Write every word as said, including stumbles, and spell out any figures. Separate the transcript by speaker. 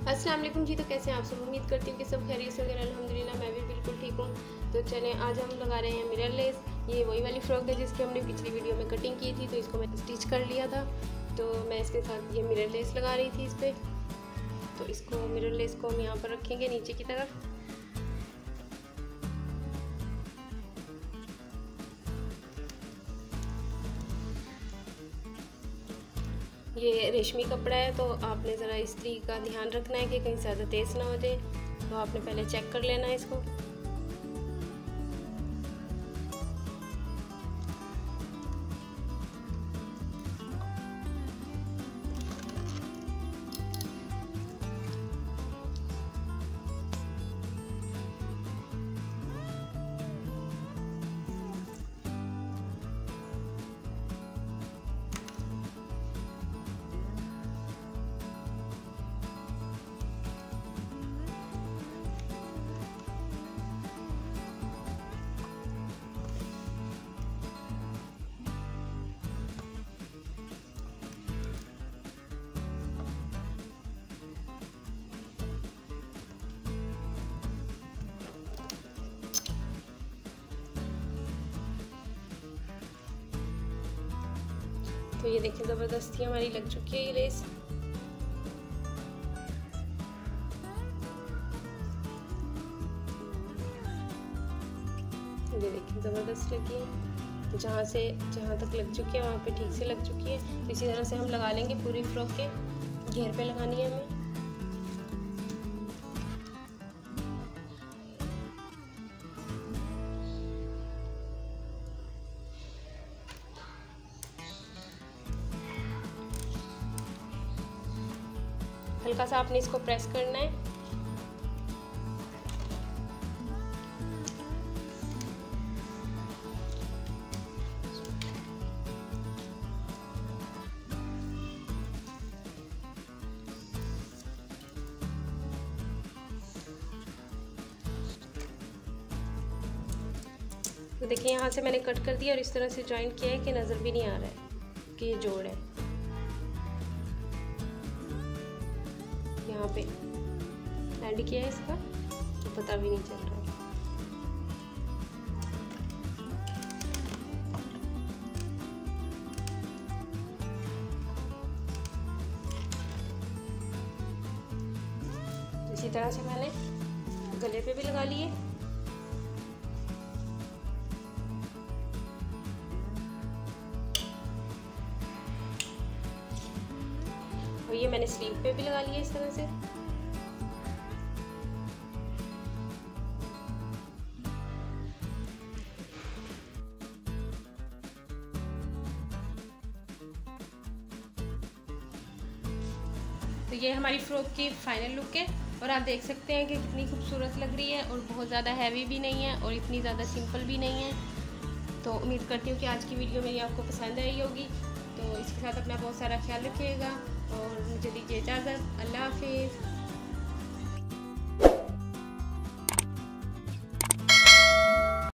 Speaker 1: अस्सलाम वालेकुम जी। तो कैसे हैं आप सब? उम्मीद करती हूँ कि सब खैरियत से होंगे। अल्हम्दुलिल्लाह मैं भी बिल्कुल ठीक हूँ। तो चलें, आज हम लगा रहे हैं मिरर लेस। ये वही वाली फ़्रॉक है जिसकी हमने पिछली वीडियो में कटिंग की थी, तो इसको मैंने स्टिच कर लिया था। तो मैं इसके साथ ये मिरर लेस लगा रही थी इस पर। तो इसको मिरर लेस को हम यहाँ पर रखेंगे नीचे की तरफ। ये रेशमी कपड़ा है, तो आपने ज़रा इस्त्री का ध्यान रखना है कि कहीं ज़्यादा तेज़ ना हो जाए। तो आपने पहले चेक कर लेना है इसको। तो ये देखिए ज़बरदस्ती हमारी लग चुकी है ये लेस। ये देखिए ज़बरदस्त लगी है। तो जहाँ से जहाँ तक लग चुकी है वहाँ पे ठीक से लग चुकी है। तो इसी तरह से हम लगा लेंगे पूरी फ्रॉक के। घेर पे लगानी है हमें। हल्का सा आपने इसको प्रेस करना है। तो देखिए यहाँ से मैंने कट कर दिया और इस तरह से जॉइंट किया है कि नज़र भी नहीं आ रहा है कि ये जोड़ है। यहाँ पे एंड किया है इसका, तो पता भी नहीं चल रहा है। इसी तरह से मैंने गले पे भी लगा लिए। और ये मैंने स्लीव पे भी लगा लिया इस तरह से। तो ये हमारी फ्रॉक की फाइनल लुक है और आप देख सकते हैं कि कितनी खूबसूरत लग रही है और बहुत ज़्यादा हैवी भी नहीं है और इतनी ज़्यादा सिंपल भी नहीं है। तो उम्मीद करती हूँ कि आज की वीडियो मेरी आपको पसंद आई होगी। तो इसके साथ अपना बहुत सारा ख्याल रखिएगा और मुझे दीजिए इजाज़त। अल्लाह हाफिज़।